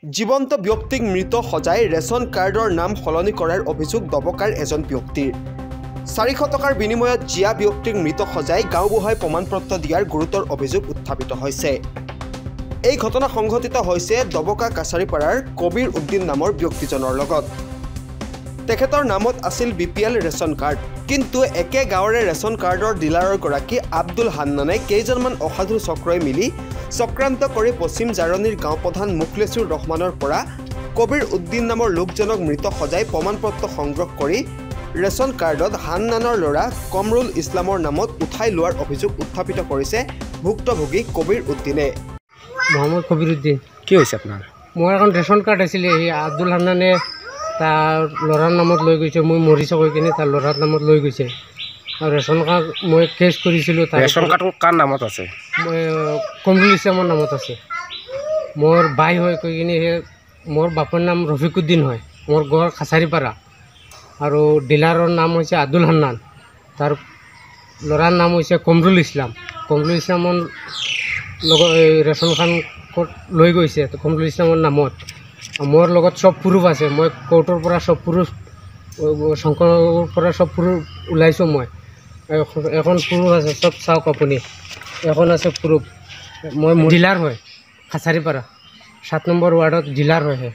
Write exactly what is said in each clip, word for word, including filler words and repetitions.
জীৱন্ত ব্যক্তিক মৃত সজাই ৰেচন কাৰ্ডৰ নাম সলনি কৰাৰ অভিযোগ দবকাৰ এজন ব্যক্তিৰ চাৰিশ টকাৰ বিনিময়ত জিয়া ব্যক্তিক মৃত সজাই গাঁওবুঢ়াই প্ৰমাণপত্ৰ দিয়াৰ গুৰুতৰ অভিযোগ উত্থাপিত হৈছে। এই ঘটনা সংঘটিত হৈছে দবকা কাছাৰীপাৰাৰ কবিৰ উদ্দিন নামৰ ব্যক্তিজনৰ লগত। তেখেতৰ নামত আছিল B P L ration card, কিন্তু একে গাঁৱৰে ৰেচন কাৰ্ডৰ ডিলাৰৰ গৰাকী আব্দুল হান্নানে কেইজনমান অসাধু চক্ৰই মিলি চক্ৰান্ত কৰি পশ্চিম জাৰণিৰ গাঁও প্ৰধান মুখলেছুৰ ৰহমানৰ পৰা কবিৰ উদ্দিন নামৰ লোকজনক মৃত সজাই প্ৰমাণপত্ৰ সংগ্ৰহ কৰি ৰেচন কাৰ্ডত হান্নানৰ ল'ৰা কমৰুল ইছলামৰ নামত উঠাই লোৱাৰ অভিযোগ উত্থাপিত কৰিছে ভুক্তভোগী কবিৰ উদ্দিনে। মোহাম্মদ কবির উদ্দিন। কি হৈছে আপোনাৰ? মোৰ এখন ৰেচন কাৰ্ড আছিলে, সেই আব্দুল হান্নানে তাৰ ল'ৰাৰ নামত লৈ গৈছে। মই মৰিছে কৈ কিনে তাৰ ল'ৰাৰ নামত লৈ গৈছে আৰু ৰেচন কাৰ্ড মই কেছ কৰিছিলোঁ। তাৰ ৰেচন কাৰ্ড কাৰ নামত আছে? মই কমৰুল ইছলামৰ নামত আছে। মোৰ বাই হয় কৈ কিনে সেই মোৰ বাপৰ নাম ৰফিকুদ্দিন হয়, মোৰ ঘৰ কাছাৰীপাৰা, আৰু ডিলাৰৰ নাম হৈছে আব্দুল হান্নান, তাৰ ল'ৰাৰ নাম হৈছে কমৰুল ইছলাম। কমৰুল ইছলামৰ লগত ৰেচনখন লৈ গৈছে কমৰুল ইছলামৰ নামত। মোৰ লগত চব প্ৰুফ আছে, মই কোৰ্টৰ পৰা চব প্ৰুফ, শংকৰৰ পৰা চব প্ৰুফ ওলাইছোঁ। মই এখন প্ৰুফ আছে, চব চাওক আপুনি, এখন আছে প্ৰুফ। মই ডিলাৰ হয় কাছাৰীপাৰা, সাত নম্বৰ ৱাৰ্ডত ডিলাৰ হয়।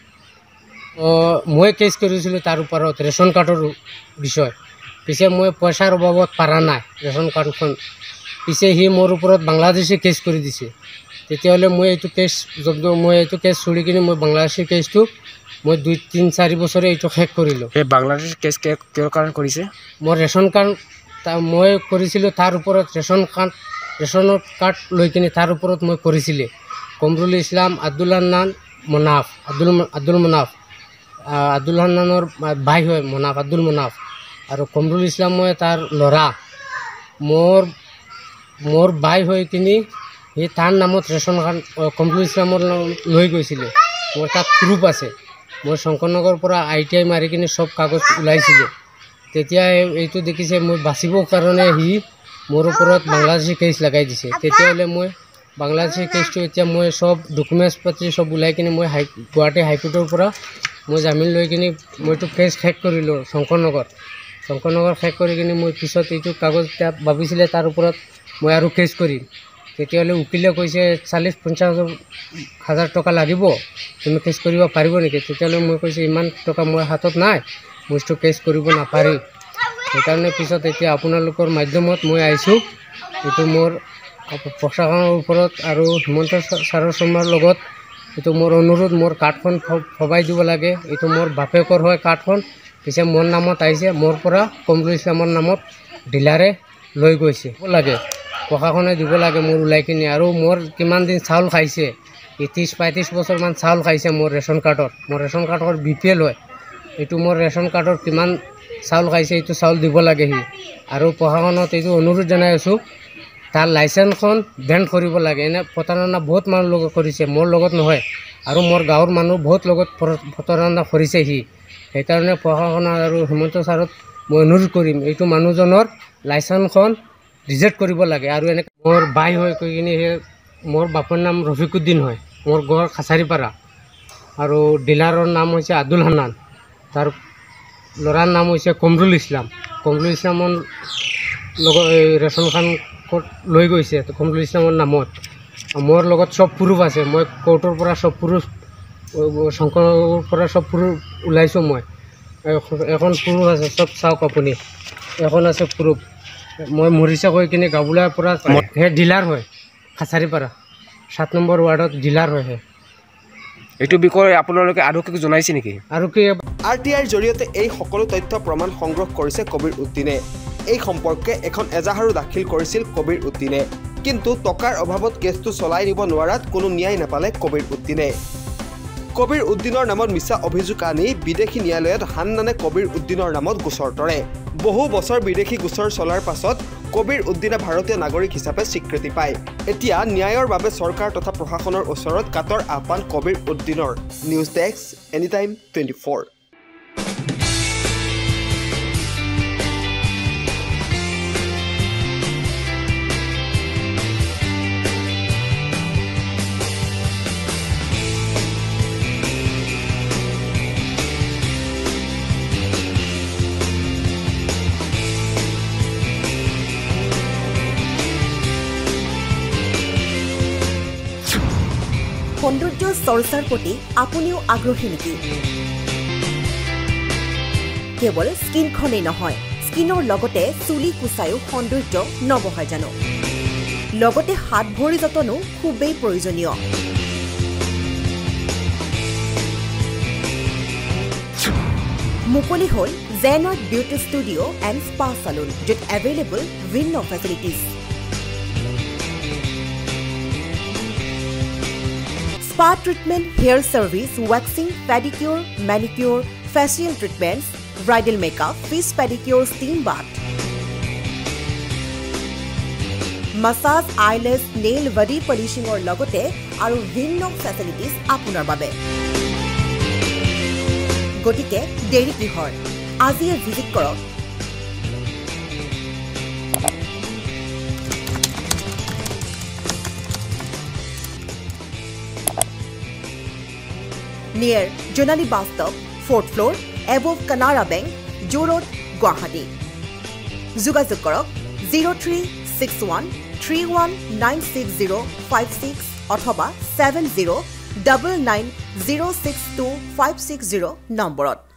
মই কেছ কৰিছিলোঁ তাৰ ওপৰত ৰেচন কাৰ্ডৰ বিষয়। পিছে মই পইচাৰ অভাৱত পাৰা নাই ৰেচন কাৰ্ডখন, পিছে সি মোৰ ওপৰত বাংলাদেশী কেছ কৰি দিছে। তেতিয়াহ'লে মই এইটো কেছ জব্দ মই এইটো কেছ চুৰি কিনে মই বাংলাদেশী কেছটো মই দুই তিনি চাৰি বছৰে এইটো শেষ কৰিলোঁ। সেই বাংলাদেশী কেছ কিহৰ কাৰণে কৰিছে? মই ৰেচন কাৰ্ড মই কৰিছিলোঁ তাৰ ওপৰত ৰেচন কাৰ্ড ৰেচনৰ কাৰ্ড লৈ কিনে তাৰ ওপৰত মই কৰিছিলোঁ। কমৰুল ইছলাম, আব্দুল হান্নান, মনাফ, আব্দুল আব্দুল মনাফ, আব্দুল হান্নানৰ ভাই হয় মনাফ, আব্দুল মনাফ, আৰু কমৰুল ইছলাম মই তাৰ ল'ৰা। মোৰ মোৰ ভাই হৈ কিনি সি তাৰ নামত ৰেচন কাৰ্ড কমৰুল ইছলামৰ লৈ গৈছিলে। মোৰ তাত প্ৰুফ আছে। মই শংকৰনগৰৰ পৰা আই টি আই মাৰি কিনে চব কাগজ ওলাইছিলোঁ। তেতিয়া এইটো দেখিছে মই বাচিবৰ কাৰণে সি মোৰ ওপৰত বাংলাদেশী কেছ লগাই দিছে। তেতিয়াহ'লে মই বাংলাদেশী কেছটো এতিয়া মই চব ডকুমেণ্টছ পাতি চব ওলাই কিনে মই হাই গুৱাহাটী হাইকোৰ্টৰ পৰা মই জামিন লৈ কিনে মইতো কেছ শেষ কৰিলোঁ শংকৰনগৰ শংকৰনগৰ শেষ কৰি কিনে মই পিছত এইটো কাগজ ভাবিছিলে তাৰ ওপৰত মই আৰু কেছ কৰিম। তেতিয়াহ'লে উকিলে কৈছে চাল্লিছ পঞ্চাছ হাজাৰ টকা লাগিব, তুমি কেছ কৰিব পাৰিব নেকি? তেতিয়াহ'লে মই কৈছোঁ ইমান টকা মই হাতত নাই, মইতো কেছ কৰিব নাপাৰি। সেইকাৰণে পিছত এতিয়া আপোনালোকৰ মাধ্যমত মই আহিছোঁ। এইটো মোৰ প্ৰশাসনৰ ওপৰত আৰু হিমন্ত ছাৰৰ শৰ্মাৰ লগত এইটো মোৰ অনুৰোধ, মোৰ কাৰ্ডখন ভবাই দিব লাগে। এইটো মোৰ বাপেকৰ হয় কাৰ্ডখন, পিছে মোৰ নামত আহিছে, মোৰ পৰা কমৰুল ইছলামৰ নামত ডিলাৰে লৈ গৈছে লাগে। প্ৰশাসনে দিব লাগে মোৰ ওলাই কিনে। আৰু মোৰ কিমান দিন চাউল খাইছে, এই ত্ৰিছ পঁয়ত্ৰিছ বছৰমান চাউল খাইছে মোৰ ৰেচন কাৰ্ডত। মোৰ ৰেচন কাৰ্ডৰ বি পি এল হয়। এইটো মোৰ ৰেচন কাৰ্ডৰ কিমান চাউল খাইছে এইটো চাউল দিব লাগে সি। আৰু প্ৰশাসনত এইটো অনুৰোধ জনাই আছোঁ, তাৰ লাইচেঞ্চখন বেন কৰিব লাগে। এনে প্ৰতাৰণা বহুত মানুহ লগত কৰিছে, মোৰ লগত নহয়, আৰু মোৰ গাঁৱৰ মানুহ বহুত লগত প্ৰতাৰণা কৰিছে সি। সেইকাৰণে প্ৰশাসনৰ আৰু হিমন্ত ছাৰক মই অনুৰোধ কৰিম, এইটো মানুহজনৰ লাইচেঞ্চখন ৰিজেক্ট কৰিব লাগে। আৰু এনেকৈ মোৰ বাই হয় কৈ কিনে সেই মোৰ বাপৰ নাম ৰফিকুদ্দিন হয়, মোৰ ঘৰ কাছাৰীপাৰা, আৰু ডিলাৰৰ নাম হৈছে আব্দুল হান্নান, তাৰ ল'ৰাৰ নাম হৈছে কমৰুল ইছলাম। কমৰুল ইছলামৰ লগত ৰেচনখন লৈ গৈছে কমৰুল ইছলামৰ নামত। মোৰ লগত চব প্ৰুফ আছে, মই কোৰ্টৰ পৰা চব প্ৰুফ, শংকৰৰ পৰা চব প্ৰুফ ওলাইছোঁ। মই এখন প্ৰুফ আছে, চব চাওক আপুনি, এখন আছে প্ৰুফ। মই মৰিছে কৈ কিনে গাঁওবুঢ়াৰ পৰা সেই ডিলাৰ হয় কাছাৰীপাৰা, সাত নম্বৰ ৱাৰ্ডত ডিলাৰ হয়। এইটো বিষয়ে আপোনালোকে আৰু কি জনাইছে নেকি? আৰু কি আৰ টি আইৰ জৰিয়তে এই সকলো তথ্য প্ৰমাণ সংগ্ৰহ কৰিছে কবিৰ উদ্দিনে। এই সম্পৰ্কে এখন এজাহাৰো দাখিল কৰিছিল কবিৰ উদ্দিনে, কিন্তু টকাৰ অভাৱত কেছটো চলাই নিব নোৱাৰাত কোনো ন্যায় নাপালে কবিৰ উদ্দিনে। কবিৰ উদ্দিনৰ নামত মিছা অভিযোগ আনি বিদেশী ন্যায়ালয়ত হান্নানে কবিৰ উদ্দিনৰ নামত গোচৰ তৰে। বহু বছৰ বিদেশী গোচৰ চলাৰ পাছত কবিৰ উদ্দিনে ভাৰতীয় নাগৰিক হিচাপে স্বীকৃতি পায়। এতিয়া ন্যায়ৰ বাবে চৰকাৰ তথা প্ৰশাসনৰ ওচৰত কাটৰ আহ্বান কবিৰ উদ্দিনৰ। News desk, anytime twenty four. Video' চৰ্চাৰ প্ৰতি আপুনিও আগ্ৰহী নেকি কেৱল স্কিনখনেই নহয় স্কিনৰ লগতে চুলি কুচায়ো সৌন্দৰ্য নবহায় জানো লগতে হাত ভৰি যতনো খুবেই প্ৰয়োজনীয় মুকলি হ'ল Jenard beauty studio' and spa salon য'ত এভেইলেবল ভিন্ন facilities Spa treatment, hair service, waxing, pedicure, manicure, facial treatments, bridal makeup, fish pedicure, steam bath. Massage, eyelash, nail, body polishing or logote aru vinno facilities apunar babe. Gotike deri kihor. Ajiye visit korok. Near Jonali Bus Stop, fourth floor, above Kanara Bank, Joo Road, Guwahati. Jogajog korok zero three six one three one nine six zero five six অথবা seven zero nine nine zero six two five six zero নম্বৰত